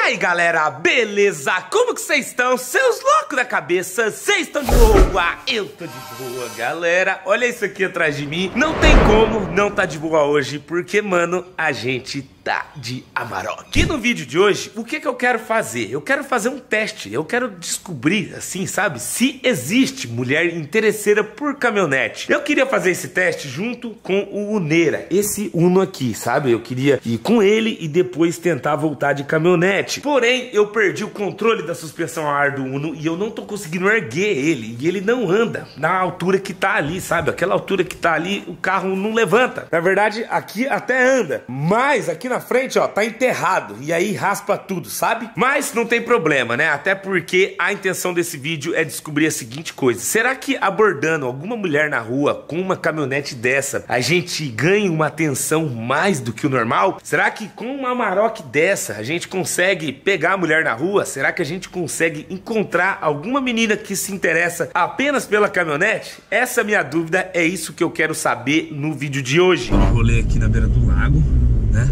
aí galera, beleza? Como que vocês estão? Seus loucos da cabeça, vocês estão de boa? Eu tô de boa, galera. Olha isso aqui atrás de mim. Não tem como não tá de boa hoje, porque, mano, a gente tá de Amarok. E no vídeo de hoje, o que eu quero fazer? Eu quero fazer um teste. Eu quero descobrir, assim, sabe, se existe mulher interesseira por caminhonete. Eu queria fazer esse teste junto com o Uneira, esse Uno aqui, sabe? Eu queria ir com ele e depois tentar voltar de caminhonete. Porém, eu perdi o controle da suspensão a ar do Uno e eu não tô conseguindo erguer ele. E ele não anda na altura que tá ali, sabe? Aquela altura que tá ali, o carro não levanta. Na verdade, aqui até anda, mas aqui na frente, ó, tá enterrado. E aí raspa tudo, sabe? Mas não tem problema, né? Até porque a intenção desse vídeo é descobrir a seguinte coisa: será que abordando alguma mulher na rua com uma caminhonete dessa, a gente ganha uma atenção mais do que o normal? Será que com uma Amarok dessa, a gente consegue pegar a mulher na rua? Será que a gente consegue encontrar alguma menina que se interessa apenas pela caminhonete? Essa é a minha dúvida, é isso que eu quero saber no vídeo de hoje. Um rolê aqui na beira do lago, né?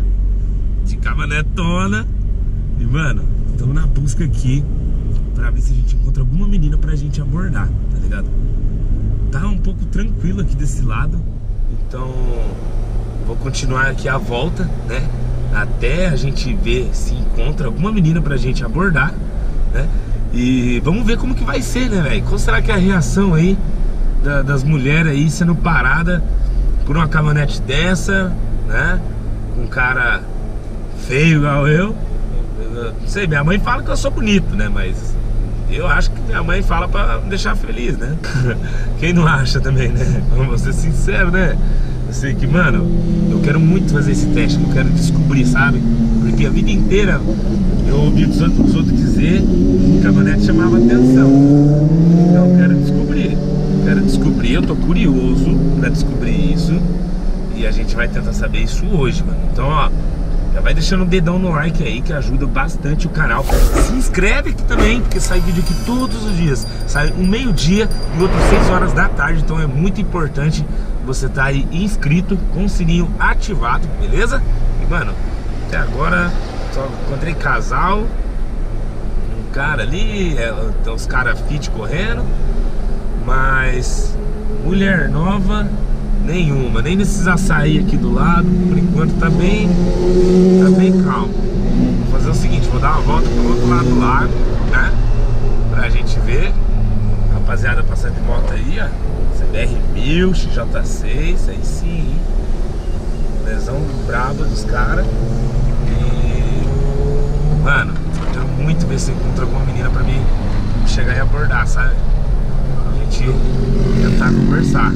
De caminhonetona. E, mano, estamos na busca aqui pra ver se a gente encontra alguma menina pra gente abordar, tá ligado? Tá um pouco tranquilo aqui desse lado, então vou continuar aqui a volta, né? Até a gente ver se encontra alguma menina pra gente abordar, né? E vamos ver como que vai ser, né, velho? Qual será que é a reação aí das mulheres aí sendo parada por uma caminhonete dessa, né? Com um cara feio igual eu. Não sei, minha mãe fala que eu sou bonito, né? Mas eu acho que minha mãe fala pra me deixar feliz, né? Quem não acha também, né? Vamos ser sinceros, né? Eu sei que, mano, eu quero muito fazer esse teste, eu quero descobrir, sabe? Porque a vida inteira eu ouvi os outros dizer que caminhonete chamava atenção. Então eu quero descobrir, eu tô curioso pra descobrir isso. E a gente vai tentar saber isso hoje, mano. Então, ó, já vai deixando o dedão no like aí, que ajuda bastante o canal. Se inscreve aqui também, porque sai vídeo aqui todos os dias. Sai um meio-dia e outro 6 horas da tarde. Então é muito importante você tá aí inscrito, com o sininho ativado, beleza? E, mano, até agora só encontrei casal, um cara ali, tem uns caras fit correndo, mas mulher nova nenhuma, nem nesses açaí aqui do lado. Por enquanto tá bem calmo. Vou fazer o seguinte, vou dar uma volta pro outro lado do lago, né? Pra gente ver. Rapaziada passando de moto aí, ó. CBR1000, XJ6, aí sim, hein? Lesão braba dos caras. E, mano, eu quero muito ver se encontra alguma menina pra mim chegar e abordar, sabe? A gente tentar conversar.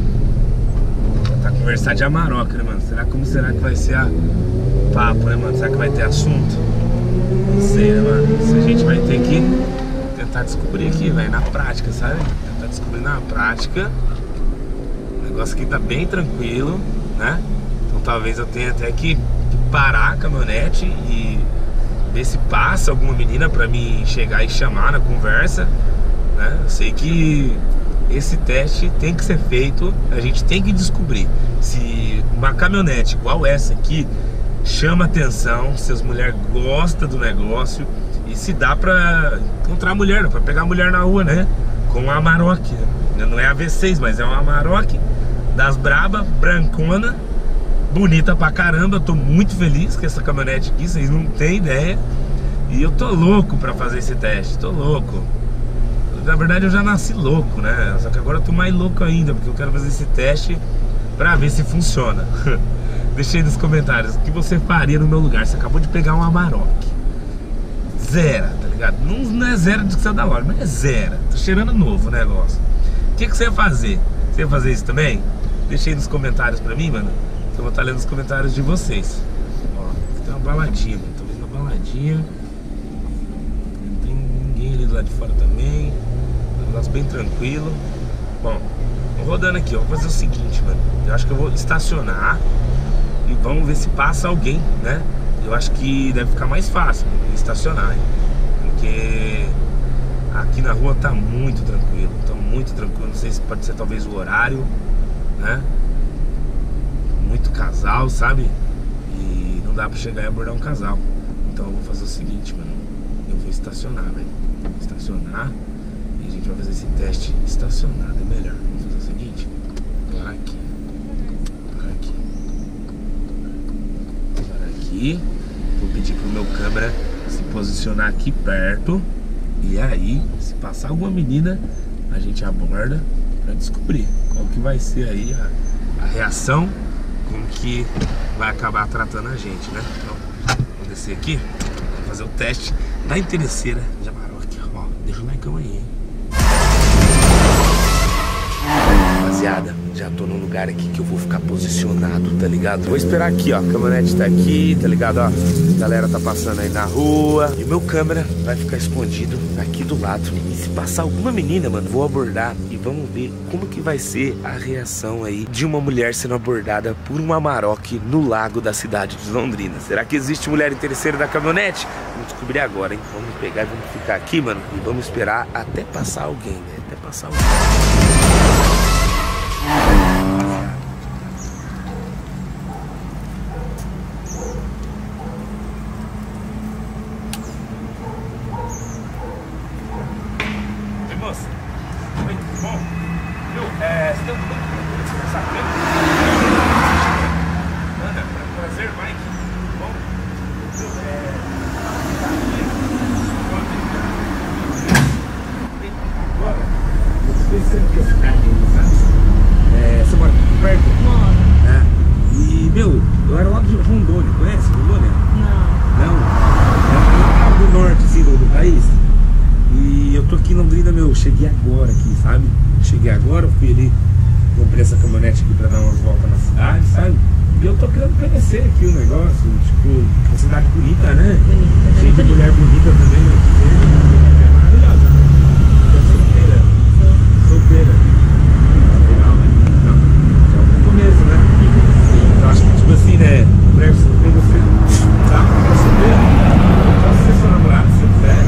Conversar de Amarok, né, mano? Como será que vai ser a papo, né, mano? Será que vai ter assunto? Não sei, né, mano? Isso a gente vai ter que tentar descobrir aqui, velho, na prática, sabe? Tentar descobrir na prática. O negócio aqui tá bem tranquilo, né? Então talvez eu tenha até que parar a caminhonete e ver se passa alguma menina pra mim chegar e chamar na conversa, né? Eu sei que esse teste tem que ser feito, a gente tem que descobrir se uma caminhonete igual essa aqui chama atenção, se as mulheres gostam do negócio e se dá pra encontrar mulher, pra pegar a mulher na rua, né? Com a Amarok, não é a V6, mas é uma Amarok das braba, brancona, bonita pra caramba. Eu tô muito feliz com essa caminhonete aqui, vocês não têm ideia. E eu tô louco pra fazer esse teste, tô louco. Na verdade eu já nasci louco, né? Só que agora eu tô mais louco ainda, porque eu quero fazer esse teste pra ver se funciona. Deixa aí nos comentários o que você faria no meu lugar. Você acabou de pegar um Amarok zero, tá ligado? Não é zero de que saiu da loja, mas é zero. Tá cheirando novo o negócio. O que você ia fazer? Você ia fazer isso também? Deixa aí nos comentários pra mim, mano, que eu vou estar lendo os comentários de vocês. Ó, tem uma baladinha, mano. Talvez uma baladinha. Não tem ninguém ali do lado de fora também. Negócio bem tranquilo. Bom, vou rodando aqui, ó. Vou fazer o seguinte, mano. Eu acho que eu vou estacionar e vamos ver se passa alguém, né? Eu acho que deve ficar mais fácil estacionar, hein? Porque aqui na rua tá muito tranquilo. Tá muito tranquilo. Não sei se pode ser talvez o horário, né? Muito casal, sabe? E não dá pra chegar e abordar um casal. Então eu vou fazer o seguinte, mano. Eu vou estacionar, velho. Vou estacionar e a gente vai fazer esse teste estacionado, é melhor. Vamos fazer o seguinte. Parar aqui. Parar aqui. Parar aqui. Vou pedir pro meu câmera se posicionar aqui perto. E aí, se passar alguma menina, a gente aborda pra descobrir qual que vai ser aí a reação, como que vai acabar tratando a gente, né? Então, vou descer aqui, vamos fazer o teste da interesseira de Amarok. Ó, deixa o like aí, hein? Rapaziada, já tô num lugar aqui que eu vou ficar posicionado, tá ligado? Vou esperar aqui, ó, a caminhonete tá aqui, tá ligado? Ó, a galera tá passando aí na rua e meu câmera vai ficar escondido aqui do lado. E se passar alguma menina, mano, vou abordar e vamos ver como que vai ser a reação aí de uma mulher sendo abordada por um Amarok no lago da cidade de Londrina. Será que existe mulher interesseira da caminhonete? Vamos descobrir agora, hein? Vamos pegar e vamos ficar aqui, mano, e vamos esperar até passar alguém, né? Até passar alguém. Oi, moça. Oi, tudo bom? Viu? Você tem um pouco de conversar comigo? Manda, prazer, Mike. Tudo bom? Viu? Agora, você mora aqui perto? Moro. É. E, meu, eu era lá de Rondônia, conhece Rondônia? Não. Não? É lá do norte, assim, do país. E eu tô aqui em Londrina, meu, cheguei agora aqui, sabe? Cheguei agora, eu fui ali, comprei essa caminhonete aqui pra dar umas voltas na cidade, sabe? E eu tô querendo conhecer aqui o negócio, tipo, uma cidade bonita, né? Bonita. Cheia de mulher bonita também, né? É maravilhosa. Você é solteira? Solteira. Legal, né? Então, já é um começo, né? Eu acho que, tipo assim, né? Mulher solteira, você tá pra solteira. Só se você for namorado, se quiser.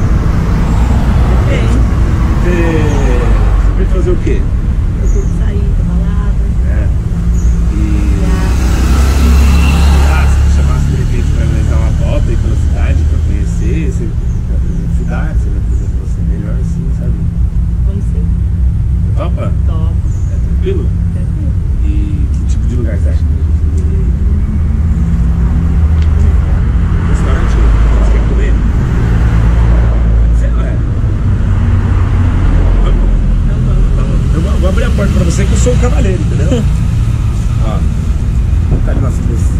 Você vai fazer o quê? Eu curto sair, pra balada. É. E. Se chamasse de repente pra dar uma volta aí pela cidade, pra conhecer, você vai apresentar a cidade, você vai apresentar você melhor assim, sabe? Vamos sim. Topa? Top. É tranquilo? Tranquilo. E que tipo de lugar você acha que a gente vai fazer? Restaurante? Você quer comer? Você não é? Vamos? Então vamos. Eu vou abrir a porta pra você que eu sou o cavaleiro, entendeu? Ó, tá ali nossa luz.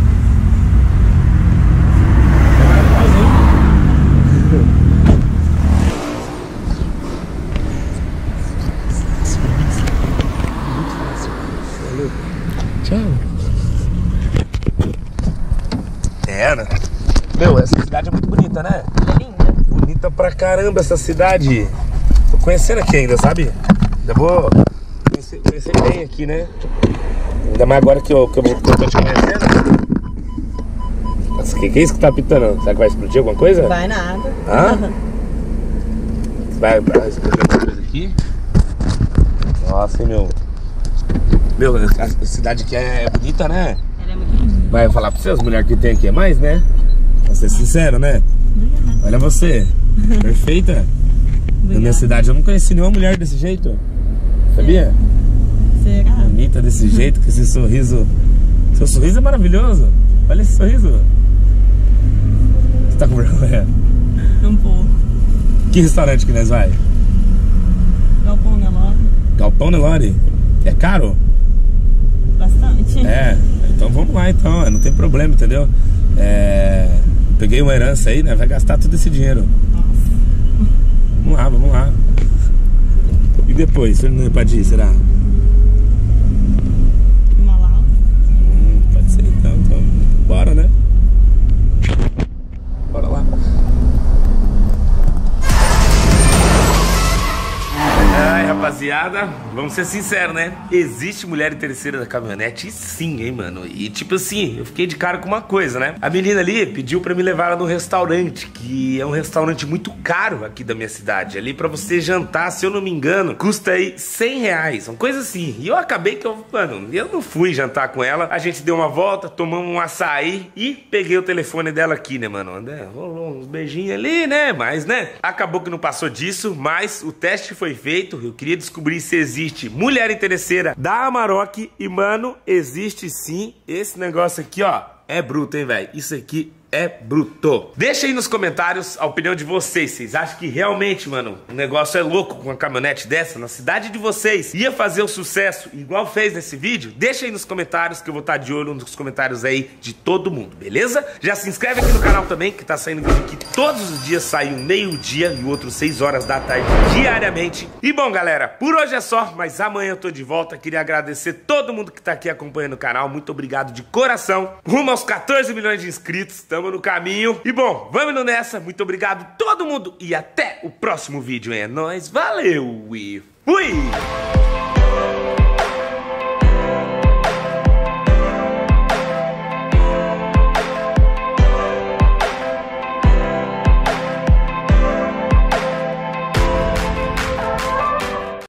Tchau. É, né? Meu, essa cidade é muito bonita, né? É linda. Bonita pra caramba essa cidade. Tô conhecendo aqui ainda, sabe? Ainda vou conhecer bem aqui, né? Ainda mais agora que eu tô te conhecendo. Nossa, o que é isso que tá apitando? Será que vai explodir alguma coisa? Vai nada. Hã? Vai explodir alguma coisa aqui? Nossa, hein, meu. Meu, a cidade aqui é bonita, né? Ela é muito linda. Vai falar pra você, as mulheres que tem aqui é mais, né? Pra ser sincero, né? Olha você, perfeita. Na minha cidade eu não conheci nenhuma mulher desse jeito. Sabia? Será? Bonita desse jeito, com esse sorriso. Seu sorriso é maravilhoso. Olha esse sorriso. Você tá com vergonha? Um pouco. Que restaurante que nós vai? Galpão Nelore. Galpão Nelore. É caro? Bastante. É, então vamos lá então, não tem problema, entendeu? Peguei uma herança aí, né? Vai gastar todo esse dinheiro. Nossa. Vamos lá. E depois, você não é pra ir, será? Manaus. Pode ser então, bora, né? Bora lá. Ai, rapaziada, vamos ser sinceros, né? Existe mulher interesseira da caminhonete? Sim, hein, mano? E tipo assim, eu fiquei de cara com uma coisa, né? A menina ali pediu pra me levar ela no restaurante, que é um restaurante muito caro aqui da minha cidade. Ali pra você jantar, se eu não me engano, custa aí R$100, uma coisa assim. E eu acabei que mano, eu não fui jantar com ela. A gente deu uma volta, tomamos um açaí e peguei o telefone dela aqui, né, mano? Rolou uns beijinhos ali, né? Mas, né? Acabou que não passou disso, mas o teste foi feito. Eu queria descobrir se existe mulher interesseira da Amarok. E, mano, existe sim. Esse negócio aqui, ó, é bruto, hein, velho? Isso aqui é bruto. Deixa aí nos comentários a opinião de vocês. Vocês acham que realmente, mano, o negócio é louco com uma caminhonete dessa na cidade de vocês? Ia fazer o sucesso igual fez nesse vídeo? Deixa aí nos comentários que eu vou estar de olho nos comentários aí de todo mundo, beleza? Já se inscreve aqui no canal também, que tá saindo vídeo aqui todos os dias, sai um meio-dia e o outro 6 horas da tarde diariamente. E bom, galera, por hoje é só, mas amanhã eu tô de volta. Queria agradecer todo mundo que tá aqui acompanhando o canal. Muito obrigado de coração. Rumo aos 14 milhões de inscritos. Tamo no caminho. E bom, vamos nessa. Muito obrigado todo mundo e até o próximo vídeo. É nóis, valeu e fui!